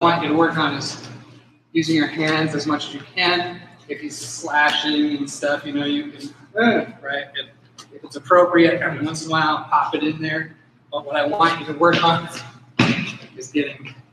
want you to work on is using your hands as much as you can. If he's slashing and stuff, you know, you can, right? If it's appropriate, every once in a while, pop it in there. But what I want you to work on is getting